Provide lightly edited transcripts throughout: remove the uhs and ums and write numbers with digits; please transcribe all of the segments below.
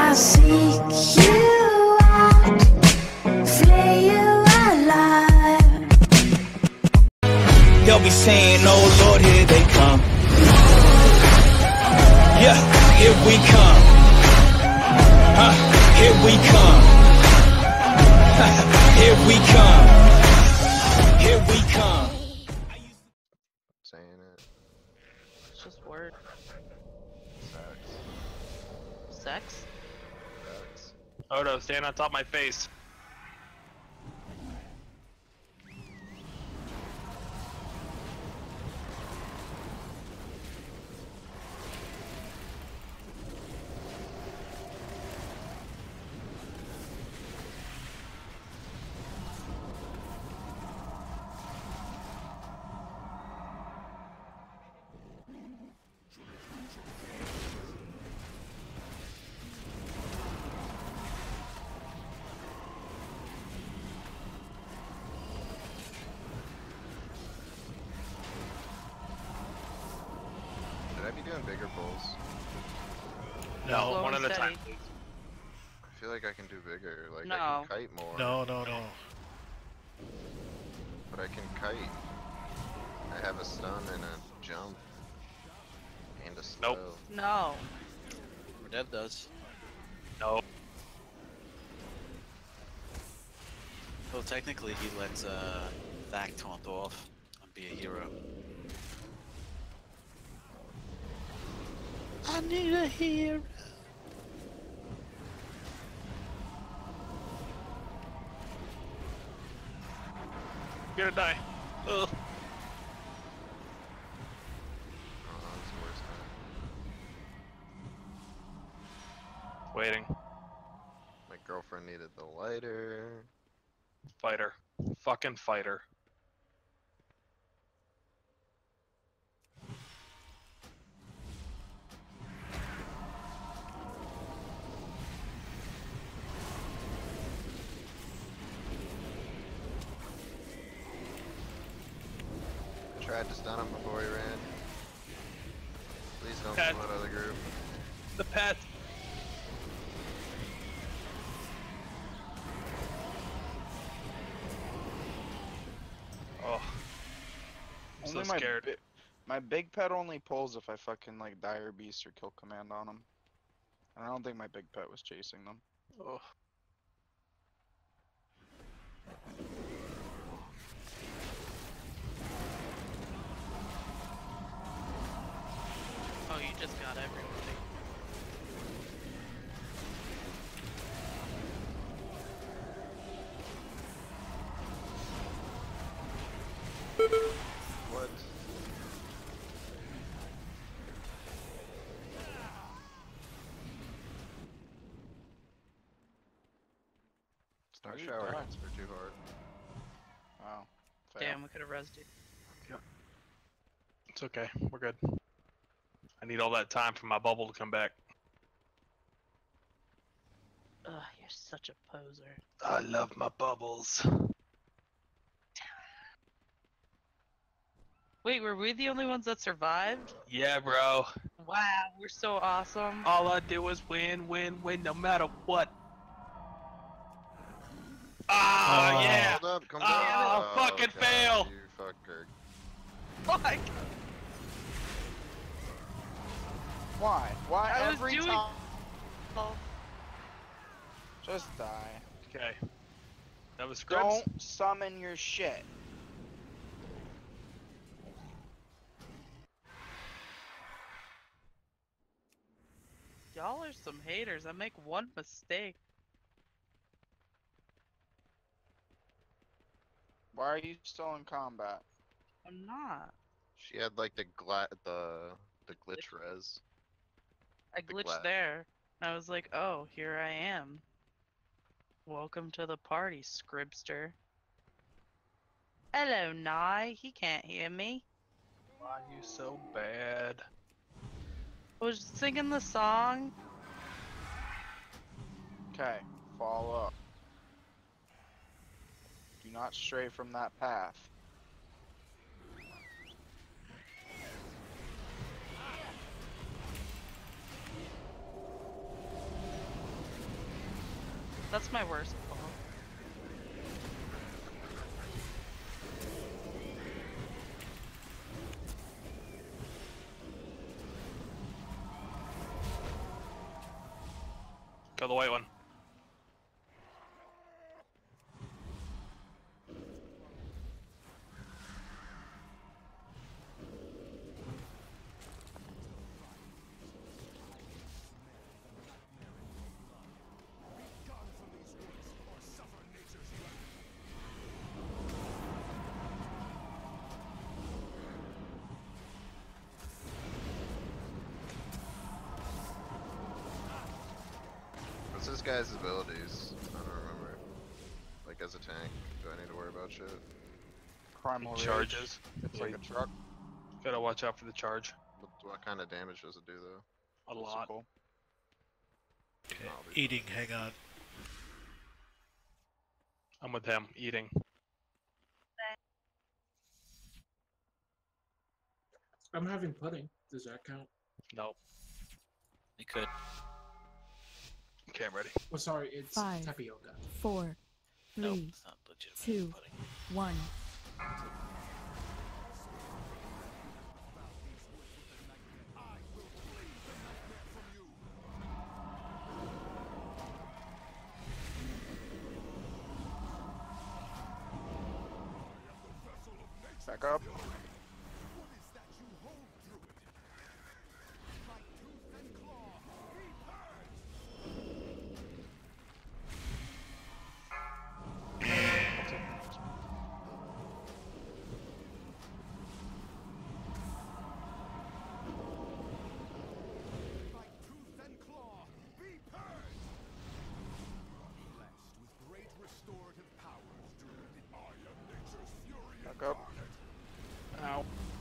I'll seek you out, flay you alive. They'll be saying, oh Lord, here they come. Yeah, here we come. Here we come. Here we come. Here we come. Saying it. It's just word. Sex. Sex? Sex. Odo, stand on top of my face. Should I be doing bigger pulls? No, Slow one and at a steady. time, please. I feel like I can do bigger. Like I No. can kite more. No, no, no. But I can kite. I have a stun and a jump. And a slow. Nope. No. Dev does. No. Well, technically, he lets Thak taunt off and be a hero. I need a hero. You're gonna die. Ugh. Oh, that's the worst time. Waiting. My girlfriend needed the lighter. Fighter. Fucking fighter. I tried to stun him before he ran. Please don't Pet. come out of the group. The pet. Oh. I'm so Only scared. my big pet only pulls if I fucking like Dire Beast or Kill Command on him. And I don't think my big pet was chasing them. Oh. Oh, you just got everybody. What? Star Are you shower done? hits for too hard. Wow. Fail. Damn, we could have rezzed you. It's okay. We're good. I need all that time for my bubble to come back. Ugh, you're such a poser. I love my bubbles. Wait, were we the only ones that survived? Yeah, bro. Wow, we're so awesome. All I do is win, win, win, no matter what. Ah, Oh. yeah. Hold up, come Oh, down. fucking God, fail. You fucker. Fuck. Why? Why I was every doing- time? Oh, Just die. Okay. That was scripts. Don't summon your shit. y'all are some haters. I make one mistake. Why are you still in combat? I'm not. She had like the glitch res. I The glitched glass. there. I was like, oh, here I am. Welcome to the party, Scribster. Hello, Nye. He can't hear me. Why you so bad? I was singing the song. Okay, follow up. Do not stray from that path. That's my worst fault. Kill the white one. What's this guy's abilities? I don't remember. Like as a tank, do I need to worry about shit? Primal Rage. Charges. It's like a truck. Gotta watch out for the charge. What kind of damage does it do though? A lot. Physical. Okay. I'll be Eating, hang on. I'm with him, eating. I'm having pudding. Does that count? No. You could. Okay, I'm ready. Oh, sorry, it's 5, tapioca. 4, 3, Nope, it's not legitimate 2, pudding. 1. Back up. Back up. Ow.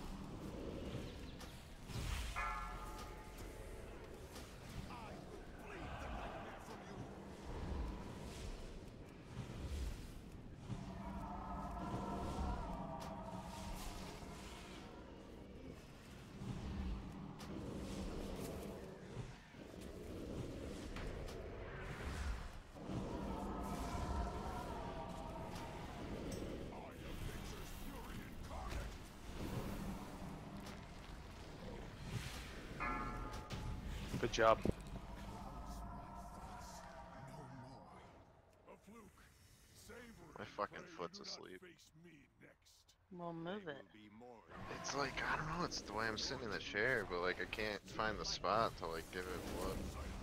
Good job. My fucking foot's asleep. We'll move it. It's like, I don't know, it's the way I'm sitting in the chair, but like I can't find the spot to like give it blood.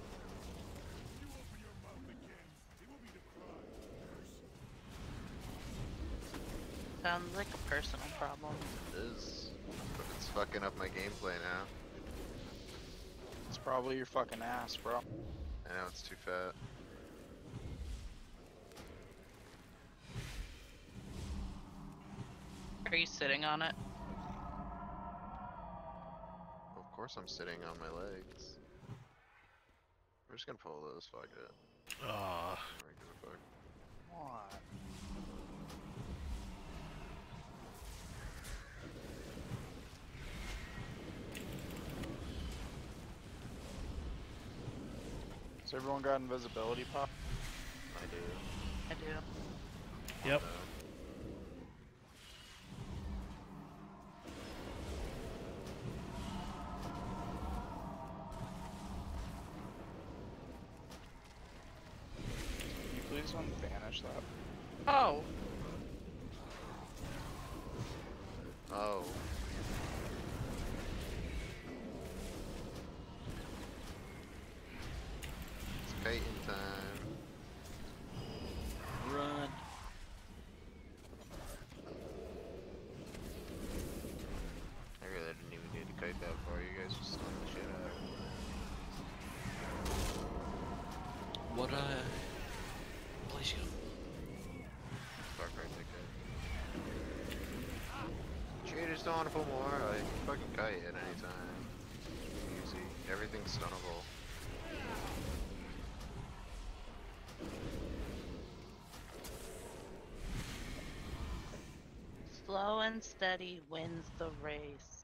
Sounds like a personal problem. It is. But it's fucking up my gameplay now. It's probably your fucking ass, bro. I know it's too fat. Are you sitting on it? Of course I'm sitting on my legs. We're just gonna pull those, fuck it. Ah, I don't give a fuck. What? So everyone got invisibility pop? I do. I do. yep. Can you please unbanish that? Oh, Oh. It's Peyton time. Run. I really didn't even need to kite that far. You guys just stung the shit out of me. What place you? Fuck right there. Cheaters don't want to put more. I can fucking kite at any time. Easy. Everything's stunnable. slow and steady wins the race.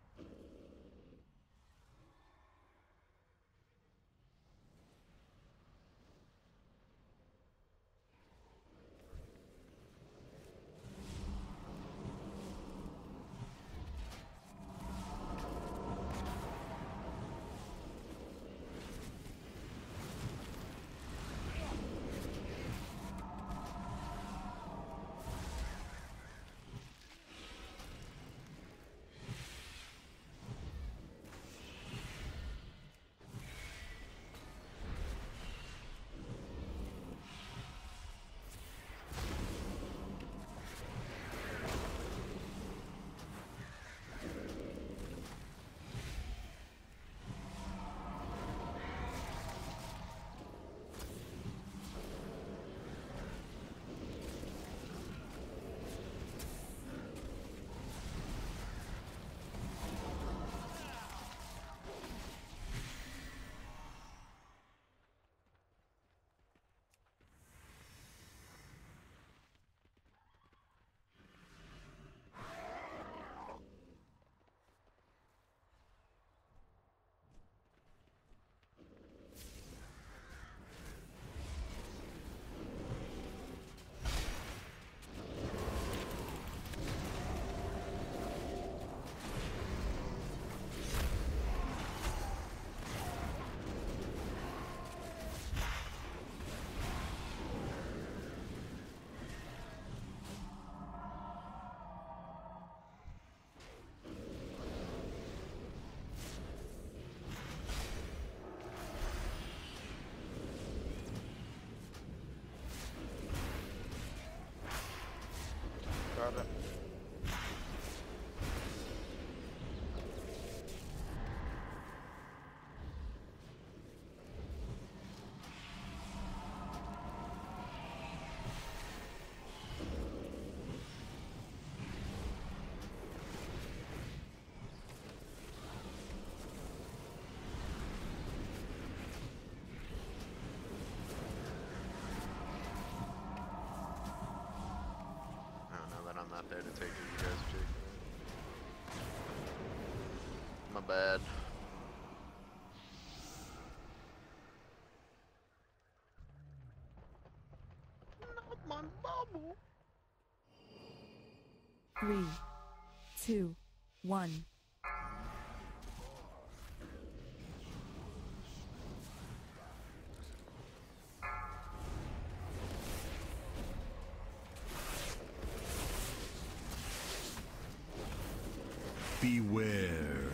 not there to take it. You guys are taking it. My bad. Not my bubble. 3, 2, 1. Beware.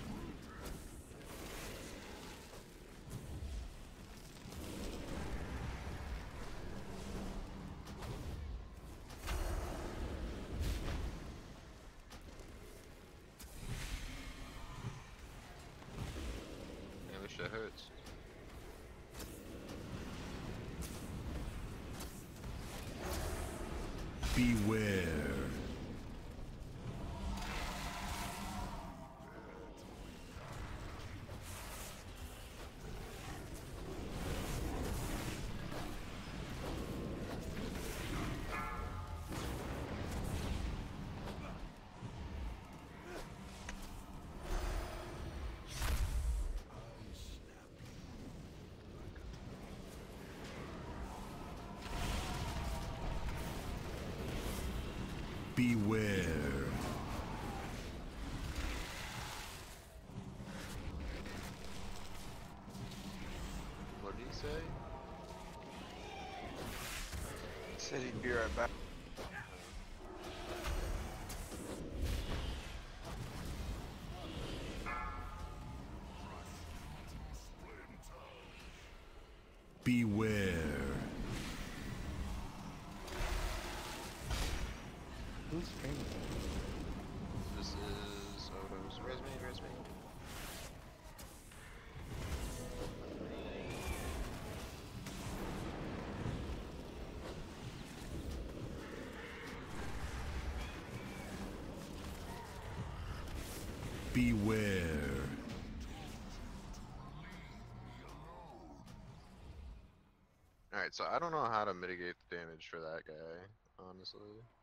Yeah, this shit hurts. Beware. Beware. What did he say? Said he'd be right back. Beware. Who's streaming? This is Odo's. Where's me? Where's me? Beware. Alright, so I don't know how to mitigate the damage for that guy, honestly.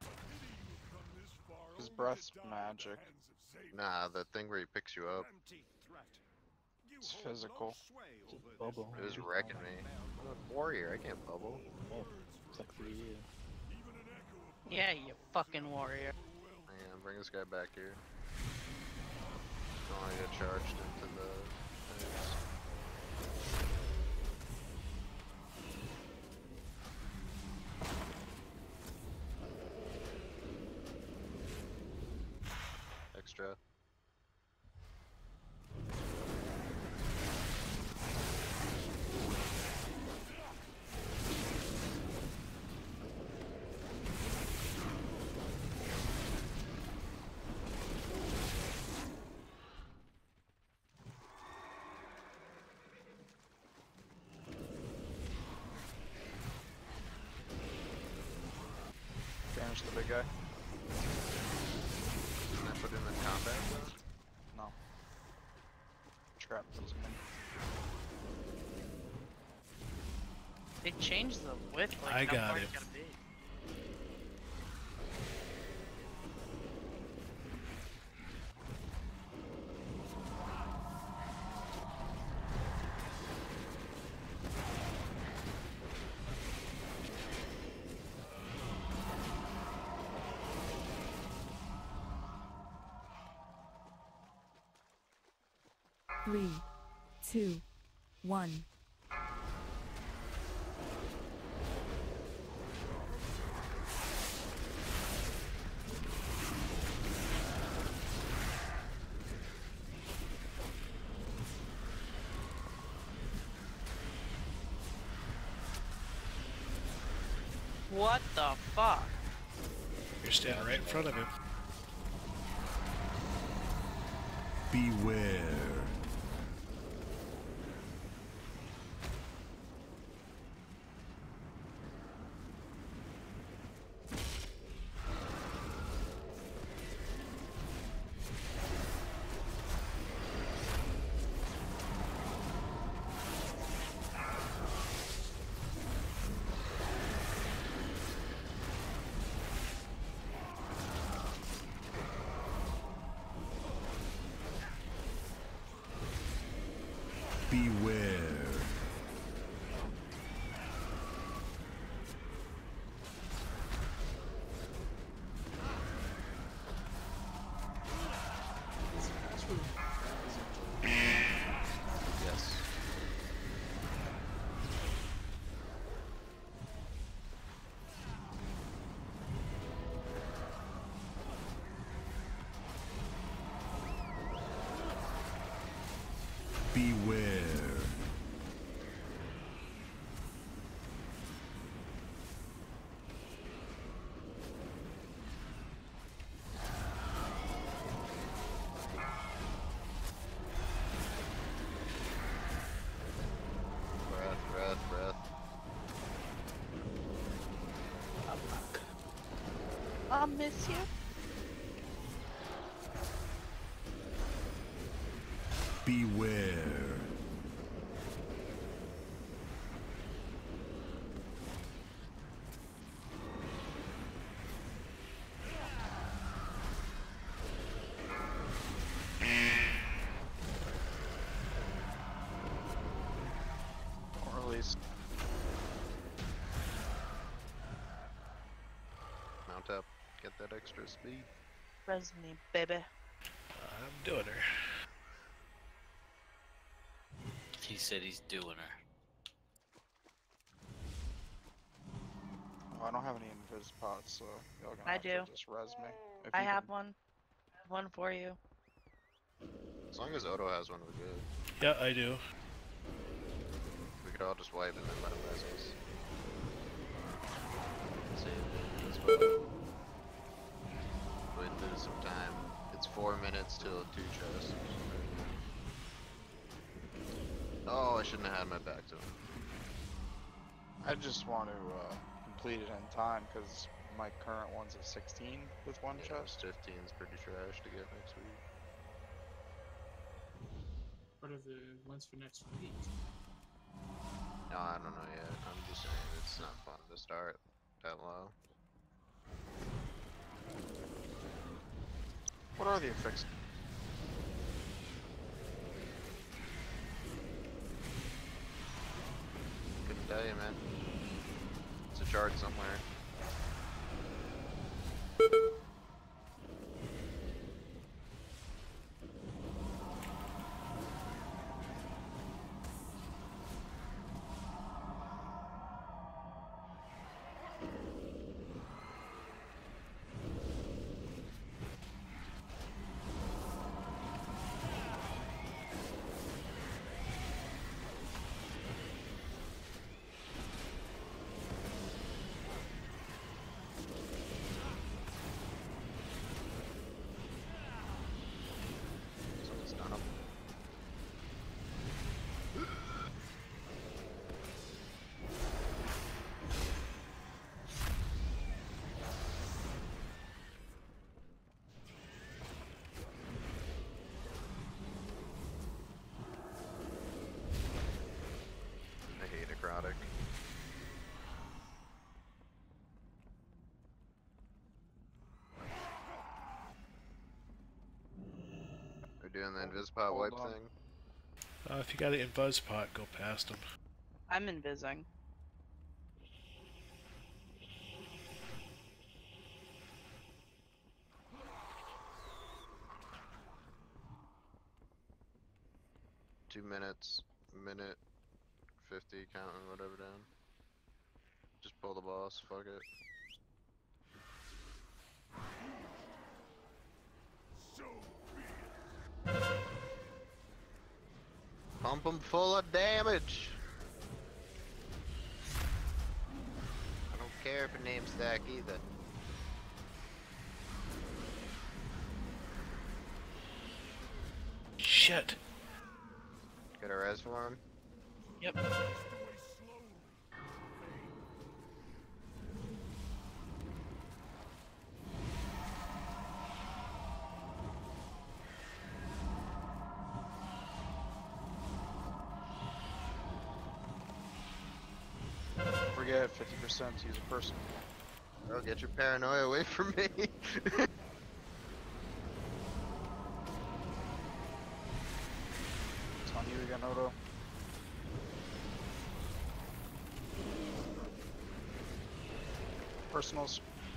His breath's magic. Nah, the thing where he picks you up It's physical. Bubble. it is wrecking me. I'm a warrior, I can't bubble. Oh, sucks for you. Yeah, you fucking warrior. Hang on, bring this guy back here. Don't want to get charged into the things. Extra. Damage the big guy. Can I put him in combat though? No. Trap those men. They changed the width. Like, I how got far it. it's gotta be. Three, 2, 1. What the fuck? You're standing right in front of him. Beware. I'll miss you. Beware. Or release. Mount up. Get that extra speed. Res me, baby. I'm doing her. He said he's doing her. Oh, I don't have any invis pots, so y'all gonna I have do. to just res me. If I you have can- one. I have one for you. As long as Odo has one, we're good. Yeah, I do. We could all just wipe and then let him res us. Save it as well. Wait, lose some time. It's 4 minutes till 2 chests. Oh, I shouldn't have had my back to him. I just want to complete it in time because my current one's a 16 with one Yeah, chest. 15 is pretty trash to get next week. What are the ones for next week? No, I don't know yet. I'm just saying it's not fun to start that low. What are the effects? Couldn't tell you, man. It's a chart somewhere. Someone's done 'em. I hate necrotic. We're doing the Invispot Hold wipe on. thing. If you got it in Buzzpot, go past him. I'm invising. Two minutes, minute 50, counting whatever down. Just pull the boss, fuck it. Pump him full of damage! I don't care if a name stack either. Shit. Get a res for him? Yep. Forget 50% to use a person. Bro, get your paranoia away from me! It's on you again, Odo. Personals.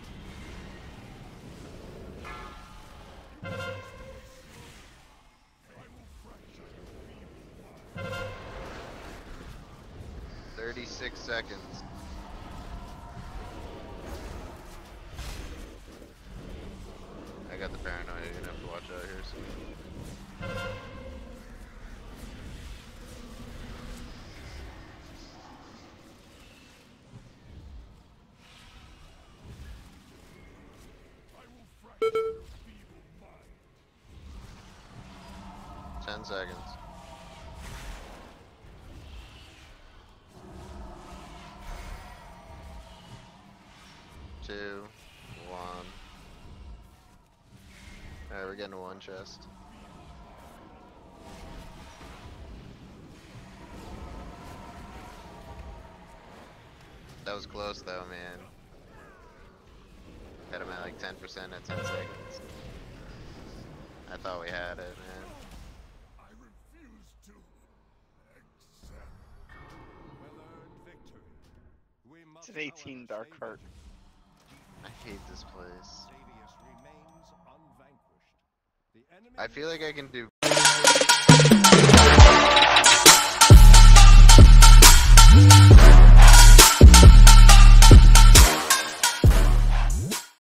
"36 seconds. I got the paranoia, you're gonna have to watch out here soon. Ten seconds. Two, one. Alright, we're getting one chest. That was close though, man. Got him at like 10% at 10 seconds. I thought we had it, man. It's an 18 Dark Heart. I hate this place. I feel like I can do